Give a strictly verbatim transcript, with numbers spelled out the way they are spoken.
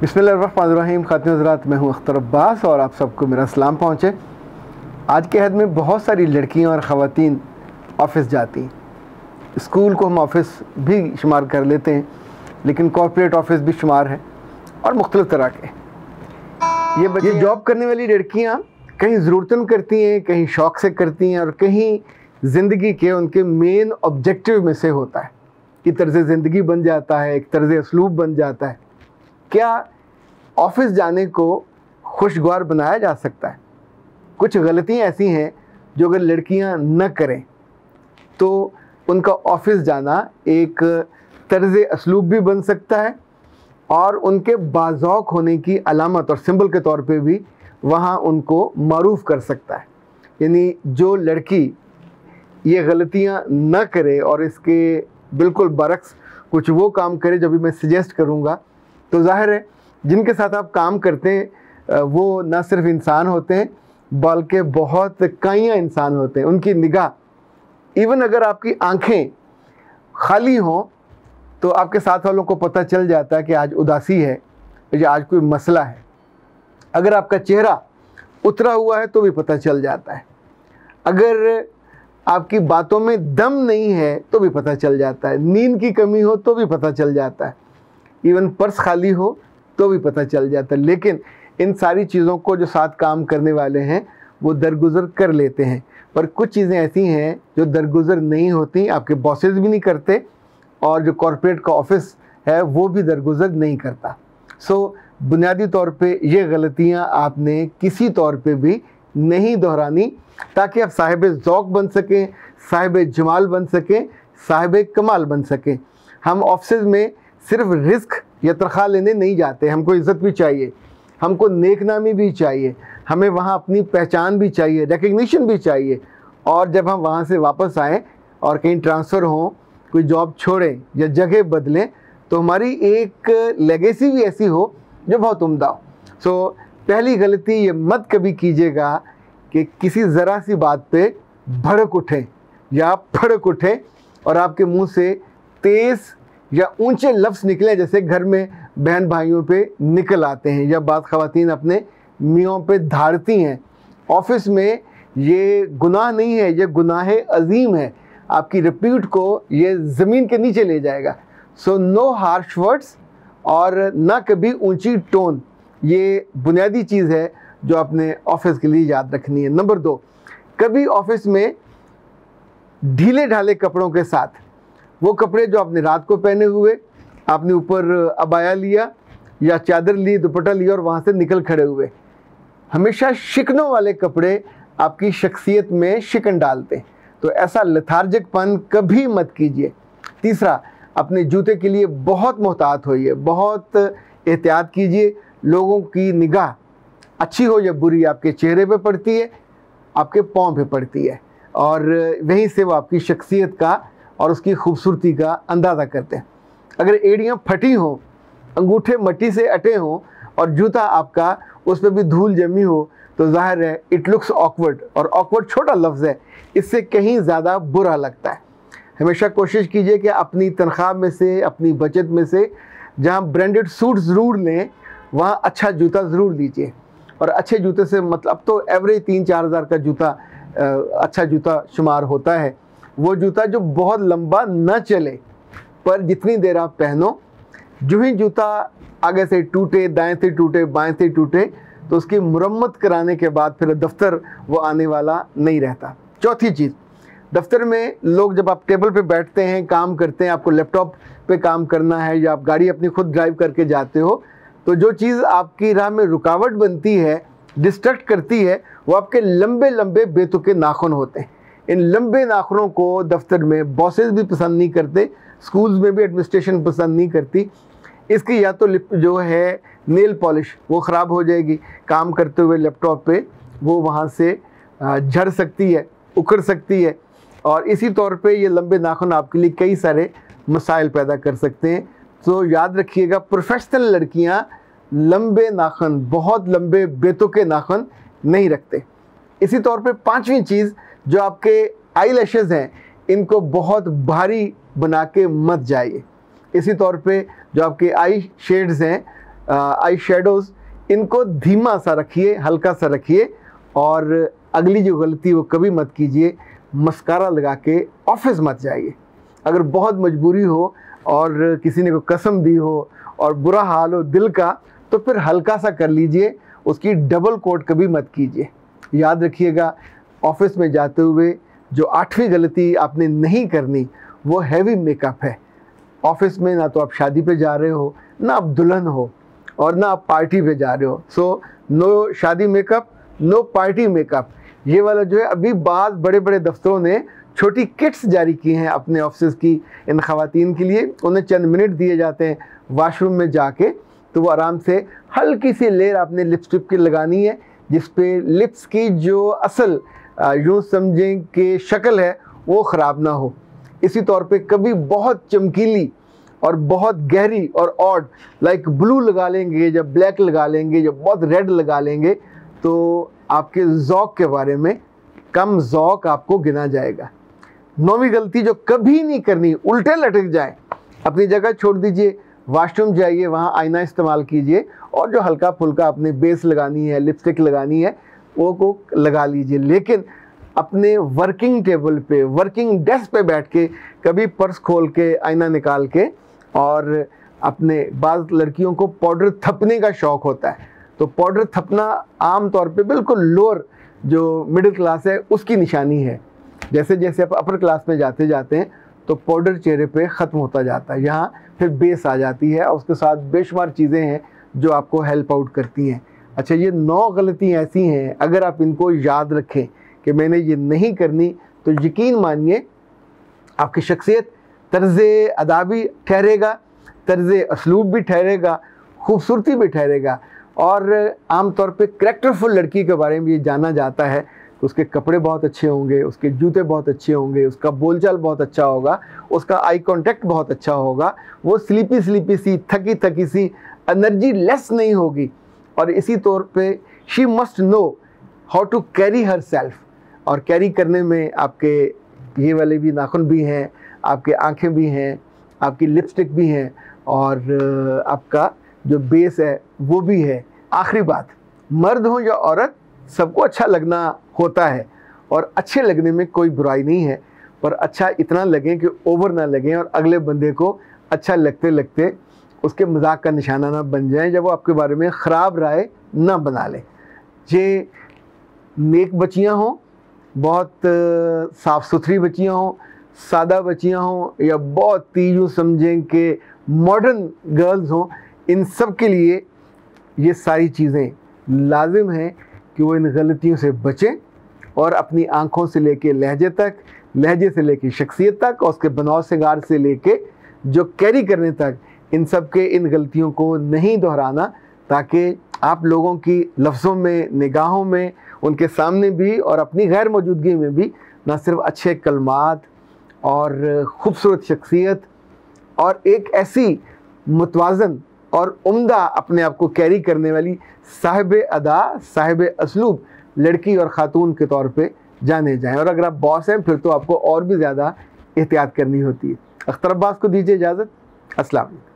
बिस्मिल्लाहिर्रहमानिर्रहीम। खातिन हज़रात, मैं हूँ अख्तर अब्बास और आप सबको मेरा सलाम पहुँचे। आज के हद में बहुत सारी लड़कियाँ और ख़वातीन ऑफ़िस जाती हैं। स्कूल को हम ऑफ़िस भी शुमार कर लेते हैं, लेकिन कॉर्पोरेट ऑफ़िस भी शुमार है और मुख्तलिफ़ तरह के ये बच्चे जॉब करने वाली लड़कियाँ कहीं ज़रूरतन करती हैं, कहीं शौक़ से करती हैं और कहीं ज़िंदगी के उनके मेन ऑब्जेक्टिव में से होता है कि तर्ज़ ज़िंदगी बन जाता है, एक तर्ज़ असलूब बन जाता है। क्या ऑफ़िस जाने को खुशगवार बनाया जा सकता है? कुछ गलतियाँ ऐसी हैं जो अगर लड़कियां न करें तो उनका ऑफ़िस जाना एक तर्ज़ असलूब भी बन सकता है और उनके बाज़ौक़ होने की अलामत और सिंबल के तौर पे भी वहाँ उनको मारूफ़ कर सकता है। यानी जो लड़की ये गलतियाँ न करे और इसके बिल्कुल बरक्स कुछ वो काम करे जो भी मैं सजेस्ट करूँगा, तो ज़ाहिर है जिनके साथ आप काम करते हैं वो न सिर्फ इंसान होते हैं बल्कि बहुत काइयाँ इंसान होते हैं। उनकी निगाह, इवन अगर आपकी आंखें खाली हों तो आपके साथ वालों को पता चल जाता है कि आज उदासी है या आज कोई मसला है। अगर आपका चेहरा उतरा हुआ है तो भी पता चल जाता है। अगर आपकी बातों में दम नहीं है तो भी पता चल जाता है। नींद की कमी हो तो भी पता चल जाता है। इवन पर्स खाली हो तो भी पता चल जाता है। लेकिन इन सारी चीज़ों को जो साथ काम करने वाले हैं वो दरगुजर कर लेते हैं। पर कुछ चीज़ें ऐसी हैं जो दरगुजर नहीं होती, आपके बॉसेस भी नहीं करते और जो कॉर्पोरेट का ऑफिस है वो भी दरगुजर नहीं करता। सो बुनियादी तौर पे ये गलतियां आपने किसी तौर पे भी नहीं दोहरानी, ताकि आप साहिब ज़ौक़ बन सकें, साहिब जमाल बन सकें, साहिब कमाल बन सकें। हम ऑफिस में सिर्फ रिस्क या तनख्वाह लेने नहीं जाते, हमको इज़्ज़त भी चाहिए, हमको नेकनामी भी चाहिए, हमें वहाँ अपनी पहचान भी चाहिए, रिकग्निशन भी चाहिए। और जब हम वहाँ से वापस आएँ और कहीं ट्रांसफ़र हों, कोई जॉब छोड़ें या जगह बदलें, तो हमारी एक लेगेसी भी ऐसी हो जो बहुत उम्दा हो। सो पहली गलती ये मत कभी कीजिएगा कि किसी ज़रा सी बात पे भड़क उठें या फड़क उठें और आपके मुंह से तेज़ या ऊंचे लफ्ज़ निकले जैसे घर में बहन भाइयों पे निकल आते हैं या बात ख़वातीन अपने मियों पे धारती हैं। ऑफ़िस में ये गुनाह नहीं है, ये गुनाह अज़ीम है। आपकी रिप्यूट को ये ज़मीन के नीचे ले जाएगा। सो नो हार्श वर्ड्स और ना कभी ऊंची टोन, ये बुनियादी चीज़ है जो आपने ऑफ़िस के लिए याद रखनी है। नंबर दो, कभी ऑफ़िस में ढीले ढाले कपड़ों के साथ, वो कपड़े जो आपने रात को पहने हुए, आपने ऊपर अबाया लिया या चादर ली, दुपट्टा लिया और वहाँ से निकल खड़े हुए, हमेशा शिकनों वाले कपड़े आपकी शख्सियत में शिकन डालते हैं। तो ऐसा लथार्जिकपन कभी मत कीजिए। तीसरा, अपने जूते के लिए बहुत मोहतात होइए, बहुत एहतियात कीजिए। लोगों की निगाह अच्छी हो या बुरी आपके चेहरे पे पड़ती है, आपके पाँव पे पड़ती है और वहीं से वो आपकी शख्सियत का और उसकी खूबसूरती का अंदाज़ा करते हैं। अगर एड़ियाँ फटी हों, अंगूठे मट्टी से अटे हों और जूता आपका उस पर भी धूल जमी हो, तो ज़ाहिर है इट लुक्स ऑकवर्ड, और ऑकवर्ड छोटा लफ्ज़ है, इससे कहीं ज़्यादा बुरा लगता है। हमेशा कोशिश कीजिए कि अपनी तनख्वाह में से, अपनी बचत में से जहाँ ब्रांडेड सूट ज़रूर लें, वहाँ अच्छा जूता ज़रूर लीजिए। और अच्छे जूते से मतलब तो एवरेज तीन चार हज़ार का जूता अच्छा जूता शुमार होता है। वो जूता जो बहुत लंबा न चले, पर जितनी देर आप पहनो, जो ही जूता आगे से टूटे, दाएं से टूटे, बाएं से टूटे, तो उसकी मुरम्मत कराने के बाद फिर दफ्तर वो आने वाला नहीं रहता। चौथी चीज़, दफ्तर में लोग जब आप टेबल पे बैठते हैं, काम करते हैं, आपको लैपटॉप पे काम करना है या आप गाड़ी अपनी खुद ड्राइव करके जाते हो, तो जो चीज़ आपकी राह में रुकावट बनती है, डिस्ट्रैक्ट करती है, वो आपके लंबे लंबे बेतुके नाखून होते हैं। इन लंबे नाखूनों को दफ्तर में बॉसेस भी पसंद नहीं करते, स्कूल्स में भी एडमिनिस्ट्रेशन पसंद नहीं करती। इसकी या तो लिप जो है नेल पॉलिश वो ख़राब हो जाएगी, काम करते हुए लैपटॉप पे वो वहाँ से झड़ सकती है, उखड़ सकती है, और इसी तौर पे ये लंबे नाखून आपके लिए कई सारे मसाइल पैदा कर सकते हैं। तो याद रखिएगा, प्रोफेशनल लड़कियाँ लंबे नाखून, बहुत लंबे बेतुके नाखून नहीं रखते। इसी तौर पे पांचवी चीज़, जो आपके आई लैशेज़ हैं, इनको बहुत भारी बना के मत जाइए। इसी तौर पे जो आपके आई शेड्स हैं, आई शेडोज़, इनको धीमा सा रखिए, हल्का सा रखिए, और अगली जो गलती वो कभी मत कीजिए, मस्कारा लगा के ऑफिस मत जाइए। अगर बहुत मजबूरी हो और किसी ने को कसम दी हो और बुरा हाल हो दिल का, तो फिर हल्का सा कर लीजिए, उसकी डबल कोट कभी मत कीजिए। याद रखिएगा, ऑफिस में जाते हुए जो आठवीं गलती आपने नहीं करनी वो हैवी मेकअप है। ऑफिस में ना तो आप शादी पे जा रहे हो, ना आप दुल्हन हो, और ना आप पार्टी पे जा रहे हो। सो नो शादी मेकअप, नो पार्टी मेकअप। ये वाला जो है, अभी बाद बड़े बड़े दफ्तरों ने छोटी किट्स जारी की हैं अपने ऑफिस की इन ख़वातीन के लिए। उन्हें चंद मिनट दिए जाते हैं वाशरूम में जाके, तो वो आराम से हल्की सी लेयर आपने लिपस्टिक की लगानी है, जिस पे लिप्स की जो असल यूँ समझें कि शक्ल है वो ख़राब ना हो। इसी तौर पे कभी बहुत चमकीली और बहुत गहरी और ऑड लाइक ब्लू लगा लेंगे, जब ब्लैक लगा लेंगे, जब बहुत रेड लगा लेंगे, तो आपके ज़ौक़ के बारे में कम ज़ौक़ आपको गिना जाएगा। नौवीं गलती जो कभी नहीं करनी, उल्टे लटक जाए, अपनी जगह छोड़ दीजिए, वॉशरूम जाइए, वहाँ आईना इस्तेमाल कीजिए, और जो हल्का फुल्का अपने बेस लगानी है, लिपस्टिक लगानी है, वो को लगा लीजिए। लेकिन अपने वर्किंग टेबल पे, वर्किंग डेस्क पे बैठ के कभी पर्स खोल के, आईना निकाल के, और अपने बाज़ लड़कियों को पाउडर थपने का शौक़ होता है, तो पाउडर थपना आम तौर पे बिल्कुल लोअर जो मिडिल क्लास है उसकी निशानी है। जैसे जैसे आप अपर क्लास में जाते जाते हैं तो पाउडर चेहरे पे ख़त्म होता जाता है, यहाँ फिर बेस आ जाती है, और उसके साथ बेशुमार चीज़ें हैं जो आपको हेल्प आउट करती हैं। अच्छा, ये नौ गलतियाँ ऐसी हैं, अगर आप इनको याद रखें कि मैंने ये नहीं करनी, तो यकीन मानिए आपकी शख्सियत तर्ज़े अदा भी ठहरेगा, तर्ज़े असलूब भी ठहरेगा, खूबसूरती भी ठहरेगा। और आम तौर पे करैक्टरफुल लड़की के बारे में ये जाना जाता है तो उसके कपड़े बहुत अच्छे होंगे, उसके जूते बहुत अच्छे होंगे, उसका बोलचाल बहुत अच्छा होगा, उसका आई कांटेक्ट बहुत अच्छा होगा, वो स्लीपी स्लीपी सी, थकी थकी सी, एनर्जी लेस नहीं होगी। और इसी तौर पे she must know how to carry her self, और कैरी करने में आपके ये वाले भी नाखून भी हैं, आपके आँखें भी हैं, आपकी लिपस्टिक भी हैं, और आपका जो बेस है वो भी है। आखिरी बात, मर्द हो या औरत, सबको अच्छा लगना होता है, और अच्छे लगने में कोई बुराई नहीं है, पर अच्छा इतना लगे कि ओवर ना लगे और अगले बंदे को अच्छा लगते लगते उसके मजाक का निशाना ना बन जाए, जब वो आपके बारे में ख़राब राय ना बना ले। जे नेक बच्चियाँ हों, बहुत साफ़ सुथरी बच्चियाँ हों, सादा बच्चियाँ हों, या बहुत यूँ समझें कि मॉडर्न गर्ल्स हों, इन सब के लिए ये सारी चीज़ें लाजिम हैं कि वो इन गलतियों से बचें, और अपनी आँखों से लेके लहजे तक, लहजे से लेके शख्सियत तक, और उसके बनाव सिंगार से लेके जो कैरी करने तक, इन सब के इन गलतियों को नहीं दोहराना, ताकि आप लोगों की लफ्ज़ों में, निगाहों में, उनके सामने भी और अपनी गैर मौजूदगी में भी ना सिर्फ अच्छे कलमात और ख़ूबसूरत शख्सियत और एक ऐसी मुतवाज़न और उम्दा अपने आप को कैरी करने वाली साहिब अदा, साहिब असलूब लड़की और ख़ातून के तौर पे जाने जाएं। और अगर आप बॉस हैं फिर तो आपको और भी ज़्यादा एहतियात करनी होती है। अख्तर अब्बास को दीजिए इजाज़त। अस्सलाम वालेकुम।